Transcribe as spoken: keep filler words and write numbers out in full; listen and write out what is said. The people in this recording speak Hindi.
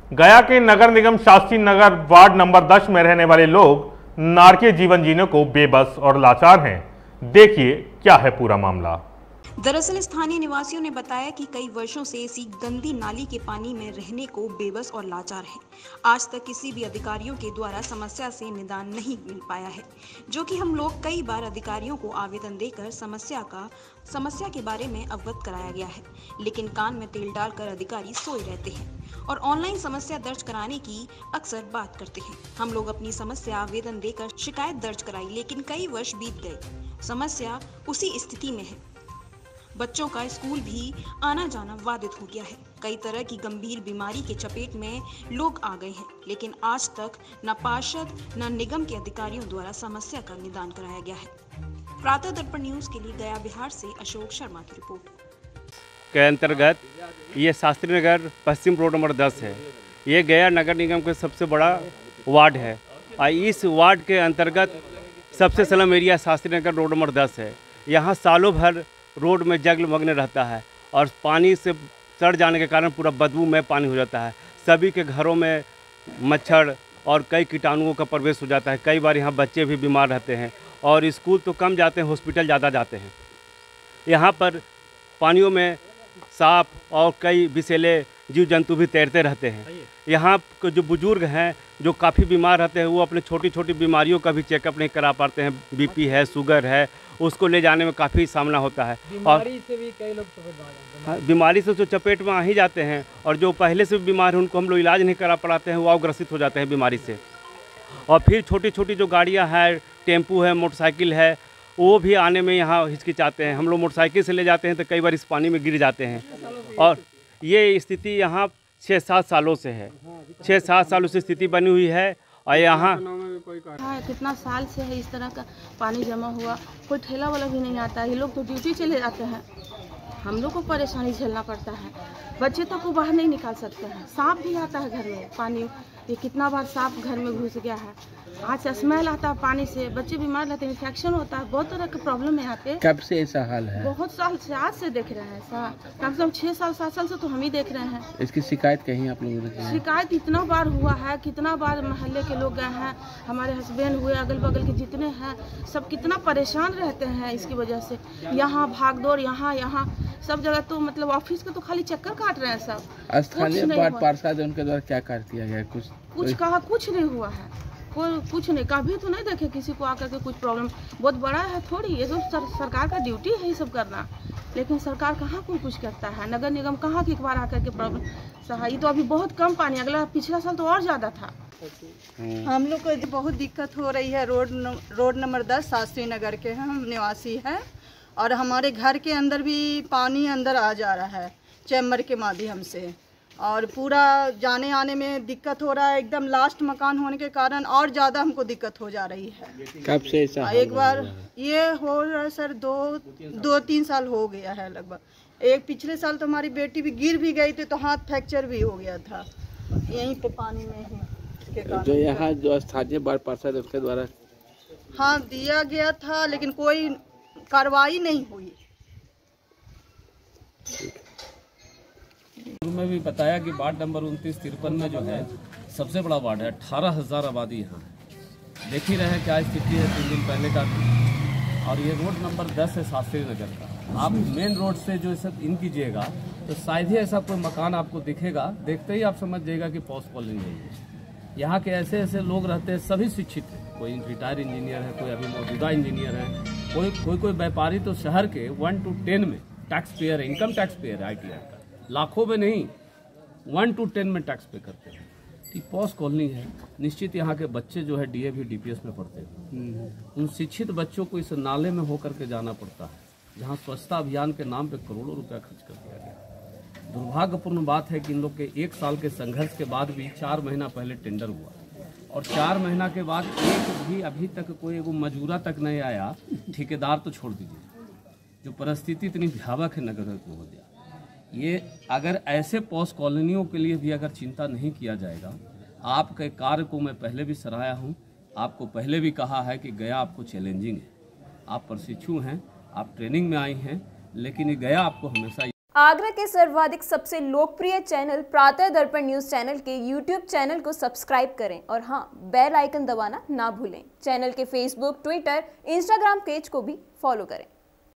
गया के नगर निगम शास्त्री नगर वार्ड नंबर दस में रहने वाले लोग नारकीय जीवन जीने को बेबस और लाचार हैं। देखिए क्या है पूरा मामला। दरअसल स्थानीय निवासियों ने बताया कि कई वर्षों से इसी गंदी नाली के पानी में रहने को बेबस और लाचार हैं। आज तक किसी भी अधिकारियों के द्वारा समस्या से निदान नहीं मिल पाया है, जो कि हम लोग कई बार अधिकारियों को आवेदन देकर समस्या का समस्या के बारे में अवगत कराया गया है, लेकिन कान में तेल डालकर अधिकारी सोए रहते हैं और ऑनलाइन समस्या दर्ज कराने की अक्सर बात करते हैं। हम लोग अपनी समस्या आवेदन देकर शिकायत दर्ज कराई, लेकिन कई वर्ष बीत गए, समस्या उसी स्थिति में है। बच्चों का स्कूल भी आना जाना बाधित हो गया है। कई तरह की गंभीर बीमारी के चपेट में लोग आ गए हैं, लेकिन आज तक न पार्षद न निगम के अधिकारियों द्वारा समस्या का निदान कराया गया है। प्रातः दर्पण न्यूज के लिए गया बिहार से अशोक शर्मा की रिपोर्ट। के अंतर्गत ये शास्त्री नगर पश्चिम रोड नंबर दस है। ये गया नगर निगम का सबसे बड़ा वार्ड है और इस वार्ड के अंतर्गत सबसे slum area Shastri Nagar road number दस है। यहाँ सालों भर रोड में जगमग्न रहता है और पानी से सड़ जाने के कारण पूरा बदबू में पानी हो जाता है। सभी के घरों में मच्छर और कई कीटाणुओं का प्रवेश हो जाता है। कई बार यहाँ बच्चे भी बीमार रहते हैं और स्कूल तो कम जाते हैं, हॉस्पिटल ज़्यादा जाते हैं। यहाँ पर पानियों में सांप और कई विषैले जीव जंतु भी तैरते रहते हैं। यहाँ के जो बुजुर्ग हैं जो काफ़ी बीमार रहते हैं, वो अपने छोटी छोटी बीमारियों का भी चेकअप नहीं करा पाते हैं। बीपी है, शुगर है, उसको ले जाने में काफ़ी सामना होता है। और बीमारी से भी कई लोग हाँ, बीमारी से तो चपेट में आ ही जाते हैं और जो पहले से बीमार हैं उनको हम लोग इलाज नहीं करा पाते हैं, वो अग्रसित हो जाते हैं बीमारी से। और फिर छोटी छोटी जो गाड़ियाँ हैं, टेम्पू है, मोटरसाइकिल है, वो भी आने में यहाँ हिचकिचाते हैं। हम लोग मोटरसाइकिल से ले जाते हैं तो कई बार इस पानी में गिर जाते हैं। और ये स्थिति यहाँ छः सात सालों से है, छः सात सालों से स्थिति बनी हुई है। और यहाँ हाँ, कितना साल से है इस तरह का पानी जमा हुआ, कोई ठेला वाला भी नहीं आता। ये लोग तो ड्यूटी चले जाते हैं, हम लोग को परेशानी झेलना पड़ता है। बच्चे तक को बाहर नहीं निकाल सकते हैं, सांप भी आता है घर में। पानी ये कितना बार सांप घर में घुस गया है। आज स्मेल आता है पानी से, बच्चे बीमार रहते हैं, इन्फेक्शन होता है, बहुत तरह का प्रॉब्लम है यहाँ पे। कब से ऐसा हाल है? बहुत साल से, आज से देख रहे हैं ऐसा, कम से कम छः साल सात साल से तो हम ही देख रहे हैं। इसकी शिकायत कहीं आप लोगों ने? शिकायत इतना बार हुआ है, कितना बार मोहल्ले के लोग गए हैं, हमारे हस्बैंड हुए, अगल बगल के जितने हैं सब कितना परेशान रहते हैं इसकी वजह से। यहाँ भाग दौड़, यहाँ यहाँ सब जगह, तो मतलब ऑफिस के तो खाली चक्कर काट रहे हैं सब। स्थानीय पार्षद उनके द्वारा क्या कार्य किया गया? कुछ कुछ कहा, कुछ नहीं हुआ है, कोई कुछ नहीं, कभी तो नहीं देखे किसी को आकर के कुछ प्रॉब्लम। बहुत बड़ा है थोड़ी, ये तो सर, सरकार का ड्यूटी है ये सब करना, लेकिन सरकार कहाँ कोई कुछ करता है। नगर निगम कहाँ की एक बार आकर के प्रॉब्लम सहाय। तो अभी बहुत कम पानी, अगला पिछला साल तो और ज़्यादा था। हम लोग को बहुत दिक्कत हो रही है। रोड न, रोड नंबर दस शास्त्री नगर के हैं, हम निवासी हैं और हमारे घर के अंदर भी पानी अंदर आ जा रहा है चैम्बर के माध्यम से और पूरा जाने आने में दिक्कत हो रहा है। एकदम लास्ट मकान होने के कारण और ज़्यादा हमको दिक्कत हो जा रही है। कब से ऐसा? एक बार ये हो रहा है सर, दो दो तीन साल हो गया है लगभग। एक पिछले साल तो हमारी बेटी भी गिर भी गई थी तो हाथ फ्रैक्चर भी हो गया था यहीं पे पानी में ही। जो यहाँ जो स्थानीय वार्ड पार्षद है उसके द्वारा हाँ दिया गया था, लेकिन कोई कार्रवाई नहीं हुई। में भी बताया कि वार्ड नंबर उनतीस तिरपन में जो है सबसे बड़ा वार्ड है, अठारह हजार आबादी यहाँ है। देख ही रहे हैं क्या स्थिति है तीन दिन पहले का। और ये रोड नंबर दस है शास्त्री नगर का। आप मेन रोड से जो सब इन कीजिएगा तो शायद ही ऐसा कोई मकान आपको दिखेगा, देखते ही आप समझ जाइएगा कि पॉस कॉलोनी है। यहाँ के ऐसे ऐसे लोग रहते हैं, सभी शिक्षित हैं, कोई रिटायर्ड इंजीनियर है, कोई अभी मौजूदा इंजीनियर है, कोई कोई कोई व्यापारी तो शहर के वन टू टेन में टैक्स पेयर है, इनकम टैक्स पेयर है आई टी आई का, लाखों में नहीं, वन टू टेन में टैक्स पे करते हैं। तो पॉस कॉलोनी है, निश्चित यहाँ के बच्चे जो है डीएवी डीपीएस में पढ़ते हैं। उन शिक्षित बच्चों को इस नाले में होकर के जाना पड़ता है, जहाँ स्वच्छता अभियान के नाम पे करोड़ों रुपया खर्च कर दिया गया। दुर्भाग्यपूर्ण बात है कि इन लोग के एक साल के संघर्ष के बाद भी चार महीना पहले टेंडर हुआ और चार महीना के बाद एक भी अभी तक कोई एगो मजूरा तक नहीं आया, ठेकेदार तो छोड़ दीजिए। जो परिस्थिति इतनी भयावह है नगर हो गया। ये अगर ऐसे पॉस कॉलोनियों के लिए भी अगर चिंता नहीं किया जाएगा, आपके कार्य को मैं पहले भी सराहा हूँ, आपको पहले भी कहा है कि गया आपको चैलेंजिंग है, आप प्रशिक्षु हैं, आप ट्रेनिंग में आई हैं, लेकिन ये गया आपको हमेशा आगरा के सर्वाधिक सबसे लोकप्रिय channel Pratah Darpan news channel के यूट्यूब चैनल को सब्सक्राइब करें और हाँ, बेल आइकन दबाना ना भूलें। चैनल के फेसबुक, ट्विटर, इंस्टाग्राम पेज को भी फॉलो करें।